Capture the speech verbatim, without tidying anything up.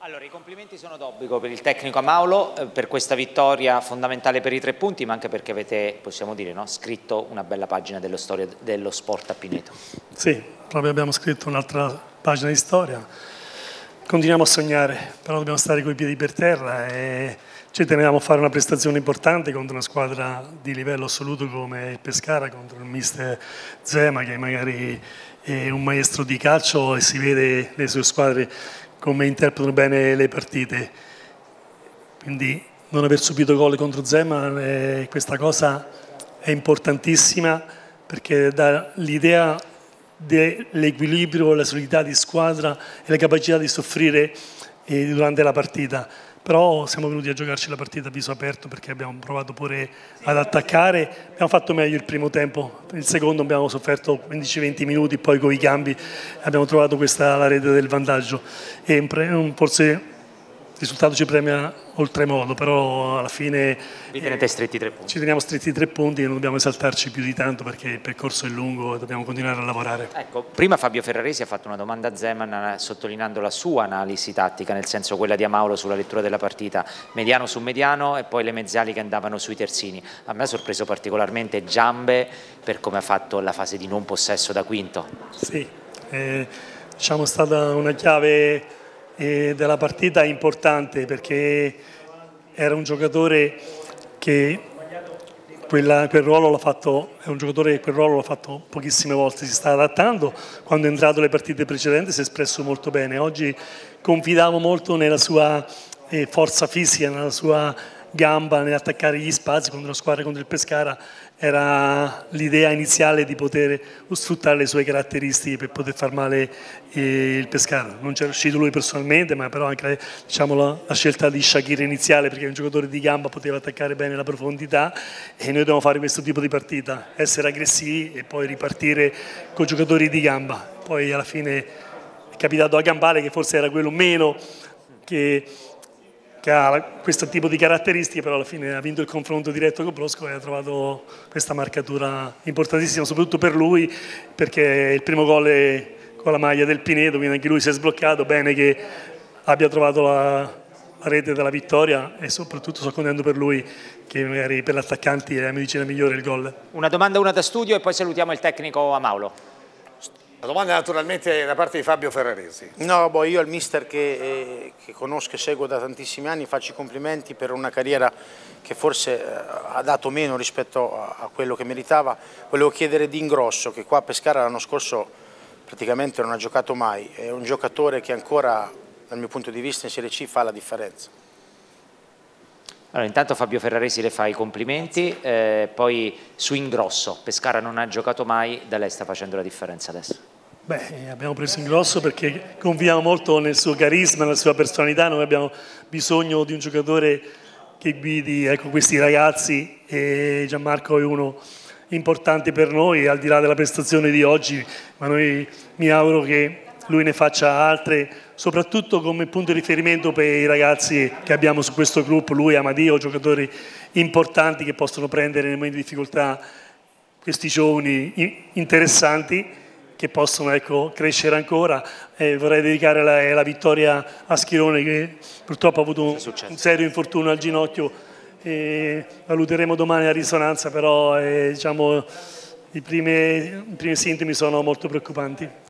Allora, i complimenti sono d'obbligo per il tecnico Amaulo, eh, per questa vittoria fondamentale per i tre punti, ma anche perché avete, possiamo dire, no, scritto una bella pagina dello, storia, dello sport a Pineto. Sì, proprio abbiamo scritto un'altra pagina di storia. Continuiamo a sognare, però dobbiamo stare coi piedi per terra e ci teniamo a fare una prestazione importante contro una squadra di livello assoluto come il Pescara, contro il mister Zema, che magari è un maestro di calcio e si vede le sue squadre come interpretano bene le partite. Quindi non aver subito gol contro Zema, eh, questa cosa è importantissima perché dà l'idea dell'equilibrio, la solidità di squadra e la capacità di soffrire eh, durante la partita. Però siamo venuti a giocarci la partita a viso aperto perché abbiamo provato pure ad attaccare, abbiamo fatto meglio il primo tempo, il secondo abbiamo sofferto quindici venti minuti, poi con i cambi abbiamo trovato questa la rete del vantaggio e forse il risultato ci premia oltremodo, però alla fine Vi tenete stretti tre punti. Ci teniamo stretti tre punti e non dobbiamo esaltarci più di tanto perché il percorso è lungo e dobbiamo continuare a lavorare. Ecco, prima Fabio Ferraresi ha fatto una domanda a Zeman sottolineando la sua analisi tattica, nel senso quella di Amaulo sulla lettura della partita, mediano su mediano e poi le mezzali che andavano sui terzini. A me ha sorpreso particolarmente Giambe per come ha fatto la fase di non possesso da quinto. Sì, è diciamo, stata una chiave eh, della partita importante perché era un giocatore che quella, quel ruolo l'ha fatto, è un giocatore che quel ruolo l'ha fatto pochissime volte, si sta adattando, quando è entrato le partite precedenti si è espresso molto bene, oggi confidavo molto nella sua eh, forza fisica, nella sua gamba, nell'attaccare gli spazi contro una squadra contro il Pescara, era l'idea iniziale di poter sfruttare le sue caratteristiche per poter far male eh, il Pescara. Non c'è riuscito lui personalmente, ma però anche diciamo, la, la scelta di Shaqiri iniziale, perché un giocatore di gamba poteva attaccare bene la profondità e noi dobbiamo fare questo tipo di partita, essere aggressivi e poi ripartire con giocatori di gamba. Poi alla fine è capitato a Gambale che forse era quello meno che che ha questo tipo di caratteristiche, però alla fine ha vinto il confronto diretto con Brosco e ha trovato questa marcatura importantissima, soprattutto per lui, perché il primo gol è con la maglia del Pineto, quindi anche lui si è sbloccato, bene che abbia trovato la, la rete della vittoria e soprattutto sono contento per lui, che magari per l'attaccante è la medicina migliore il gol. Una domanda, una da studio e poi salutiamo il tecnico Amaulo. La domanda naturalmente da parte di Fabio Ferraresi. No, boh, io al mister che, eh, che conosco e seguo da tantissimi anni faccio i complimenti per una carriera che forse eh, ha dato meno rispetto a, a quello che meritava. Volevo chiedere di Ingrosso, che qua a Pescara l'anno scorso praticamente non ha giocato mai, è un giocatore che ancora dal mio punto di vista in Serie C fa la differenza. Allora, intanto Fabio Ferraresi le fa i complimenti, eh, poi su Ingrosso, Pescara non ha giocato mai, da lei sta facendo la differenza adesso. Beh, abbiamo preso Ingrosso perché confidiamo molto nel suo carisma, nella sua personalità, noi abbiamo bisogno di un giocatore che guidi ecco, questi ragazzi e Gianmarco è uno importante per noi, al di là della prestazione di oggi, ma noi mi auguro che lui ne faccia altre, soprattutto come punto di riferimento per i ragazzi che abbiamo su questo gruppo, lui, Amadio, giocatori importanti che possono prendere nei momenti di difficoltà questi giovani interessanti che possono ecco, crescere ancora. Eh, vorrei dedicare la, la vittoria a Schirone che purtroppo ha avuto un, un serio infortunio al ginocchio, eh, valuteremo domani la risonanza, però eh, diciamo, i primi, i primi sintomi sono molto preoccupanti.